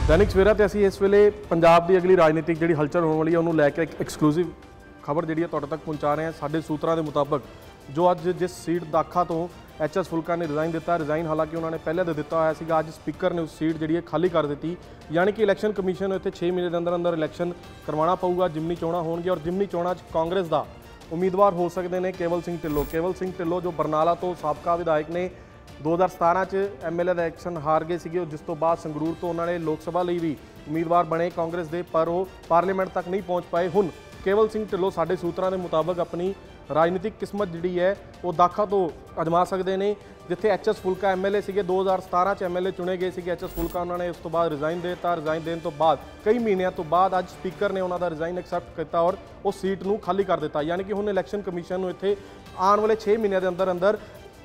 दैनिक सवेरा ते असीं इस वेले पंजाब की अगली राजनीतिक जी हलचल होने वाली है उन्होंने लैके एक एक्सक्लूसिव खबर जी तुहाडे तक पहुँचा रहे हैं। साडे सूत्रों के मुताबिक जो अज जिस सीट दाखा तो HS फुल्का ने रिजाइन दिता, रिजाइन हालांकि उन्होंने पहले तो दिता होया सीगा, अज स्पीकर ने उस सीट जी खाली कर दी। यानी कि इलैक्शन कमीशन इत्थे 6 महीने के अंदर अंदर इलैक्शन करवाना पऊगा, जिमनी चोणां होणगीਆਂ और जिमनी चोणां कांग्रेस का उम्मीदवार हो सकते हैं केवल सिंह ढिल्लों। केवल सिंह ढिल्लों जो बरनाला तो साबका विधायक ने 2017 च MLA का इलैक्शन हार गए थे, जिस तो बाद संगरूर तो उन्होंने लोक सभा लिए भी उम्मीदवार बने कांग्रेस के, पर वो पार्लीमेंट तक नहीं पहुँच पाए। हुण केवल सिंह ढिल्लों साडे सूत्रों के मुताबिक अपनी राजनीतिक किस्मत जी है वो दाखा तो अजमा सकते हैं। जिथे HS फुल्का MLA से 2017 च MLA चुने गए थे HS फुल्का, उन्होंने उस तो बाद रिजाइन देता। रिजाइन देने तो बाद कई महीनों तो बाद अज स्पीकर ने उन्होंने रिजाइन एक्सैप्ट किया और उस सीट को खाली कर दिता। यानी कि हुण इलैक्शन कमीशन को इत्थे आने वाले 6 महीनों के अंदर अंदर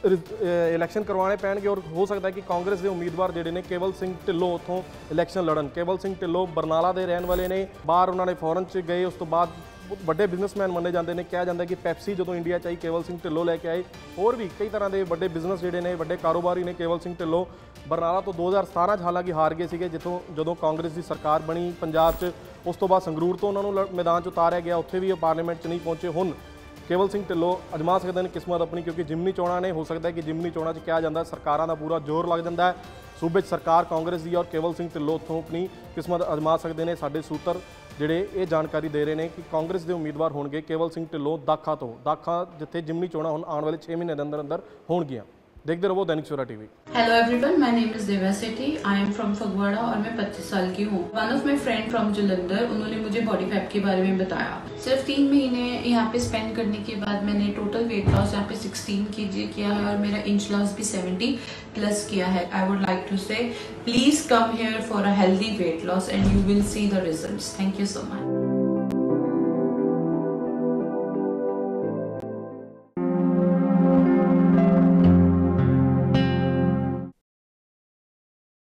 इलैक्शन करवाने पैणगे और हो सकता है कि कांग्रेस के उम्मीदवार जिहड़े ने केवल सिंह ढिल्लों उत्थों इलैक्शन लड़न। केवल सिंह ढिल्लों बरनाला के रहने वाले ने, बाहर उन्होंने फॉरन च गए, उस तो बाद बड़े बिजनेसमैन मने जाते हैं। कहा जाता है कि पैप्सी जो इंडिया आई केवल सिंह ढिल्लों लैके आए, होर भी कई तरह के बड़े बिजनेस जिहड़े ने बड़े कारोबारी ने। केवल सिंह ढिल्लों बरनाला तो 2017 हालांकि हार गए थे, जितों जो कांग्रेस की सरकार बनी पंजाब च, उस तो बाद संगरूर तो उन्होंने मैदान च उतारिया गया, उत्थे भी पार्लीमेंट नहीं पहुँचे। हुण केवल सिंह ढिल्लों अजमा सकते हैं किस्मत अपनी, क्योंकि जिमनी चोणां ने हो सकता है कि जिमनी चोणां कहा जाता है सरकारों का पूरा जोर लग जाता है, सूबे सरकार कांग्रेस की, और केवल सिंह ढिल्लों उत्थों अपनी किस्मत अजमा सकते हैं। साडे सूत्र जिहड़े ये जानकारी दे रहे हैं कि कांग्रेस के उम्मीदवार होणगे केवल सिंह ढिल्लों दाखा तो, दाखा जिथे जिमनी चोणां हुण आने वाले 6 महीने के अंदर अंदर होणगियां। देखते रहो दैनिक सवेरा TV। Hello everyone, my name is Deva Sethi, I am from Phagwara और मैं 25 साल की हूँ। One of my friend from Jalandhar, उन्होंने मुझे बॉडी फैट के बारे में बताया। सिर्फ 3 महीने यहाँ पे स्पेंड करने के बाद मैंने टोटल वेट लॉस यहाँ पे 16 kg किया है और मेरा इंच लॉस भी 70 प्लस किया है। I would like to say please come here for a healthy weight loss and you will see the results. Thank you so much.